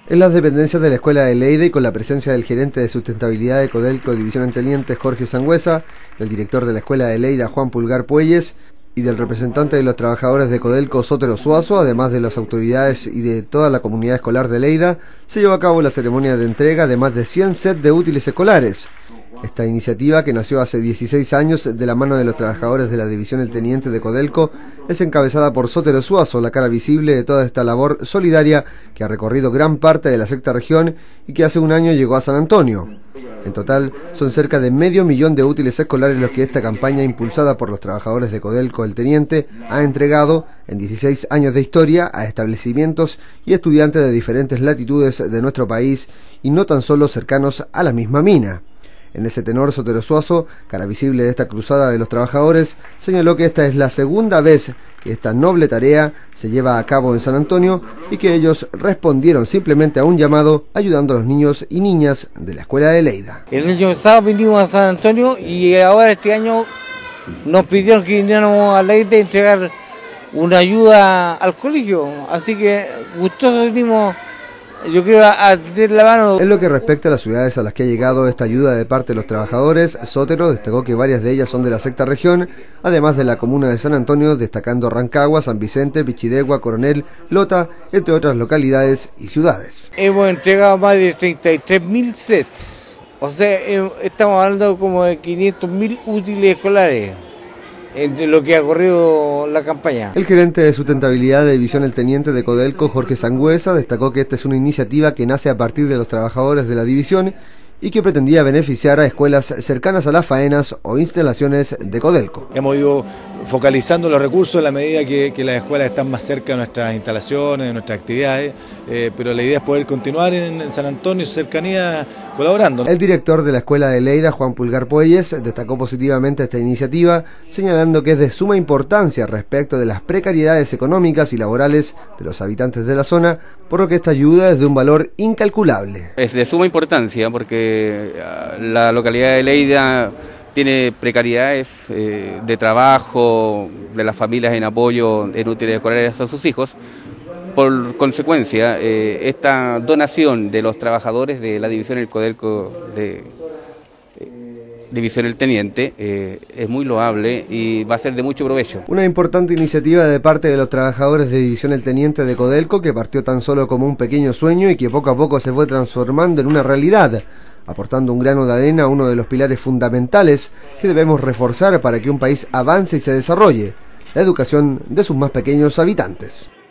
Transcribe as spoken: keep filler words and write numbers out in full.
En las dependencias de la Escuela de Lleida y con la presencia del gerente de sustentabilidad de Codelco División El Teniente Jorge Sangüesa, del director de la Escuela de Lleida Juan Pulgar Puelles y del representante de los trabajadores de Codelco Sotero Suazo, además de las autoridades y de toda la comunidad escolar de Lleida, se llevó a cabo la ceremonia de entrega de más de cien sets de útiles escolares. Esta iniciativa, que nació hace dieciséis años de la mano de los trabajadores de la División El Teniente de Codelco, es encabezada por Sotero Suazo, la cara visible de toda esta labor solidaria que ha recorrido gran parte de la sexta región y que hace un año llegó a San Antonio. En total, son cerca de medio millón de útiles escolares los que esta campaña, impulsada por los trabajadores de Codelco El Teniente, ha entregado en dieciséis años de historia a establecimientos y estudiantes de diferentes latitudes de nuestro país y no tan solo cercanos a la misma mina. En ese tenor, Sotero Suazo, cara visible de esta cruzada de los trabajadores, señaló que esta es la segunda vez que esta noble tarea se lleva a cabo en San Antonio y que ellos respondieron simplemente a un llamado ayudando a los niños y niñas de la Escuela de Lleida. El año pasado vinimos a San Antonio y ahora este año nos pidieron que viniéramos a Lleida a entregar una ayuda al colegio, así que gustosos vinimos. Yo quiero atender la mano. En lo que respecta a las ciudades a las que ha llegado esta ayuda de parte de los trabajadores, Sotero destacó que varias de ellas son de la sexta región, además de la comuna de San Antonio, destacando Rancagua, San Vicente, Pichidegua, Coronel, Lota, entre otras localidades y ciudades. Hemos entregado más de treinta y tres mil sets, o sea, estamos hablando como de quinientos mil útiles escolares de lo que ha corrido la campaña. El gerente de sustentabilidad de División El Teniente de Codelco, Jorge Sangüesa, destacó que esta es una iniciativa que nace a partir de los trabajadores de la división y que pretendía beneficiar a escuelas cercanas a las faenas o instalaciones de Codelco. Hemos ido focalizando los recursos en la medida que, que las escuelas están más cerca de nuestras instalaciones, de nuestras actividades, eh, pero la idea es poder continuar en, en San Antonio y su cercanía colaborando. El director de la Escuela de Lleida, Juan Pulgar Puelles, destacó positivamente esta iniciativa, señalando que es de suma importancia respecto de las precariedades económicas y laborales de los habitantes de la zona, por lo que esta ayuda es de un valor incalculable. Es de suma importancia porque la localidad de Lleida tiene precariedades eh, de trabajo, de las familias en apoyo en útiles escolares a sus hijos. Por consecuencia, eh, esta donación de los trabajadores de la División El Codelco de eh, División El Teniente eh, es muy loable y va a ser de mucho provecho. Una importante iniciativa de parte de los trabajadores de División El Teniente de Codelco, que partió tan solo como un pequeño sueño y que poco a poco se fue transformando en una realidad, aportando un grano de arena a uno de los pilares fundamentales que debemos reforzar para que un país avance y se desarrolle: la educación de sus más pequeños habitantes.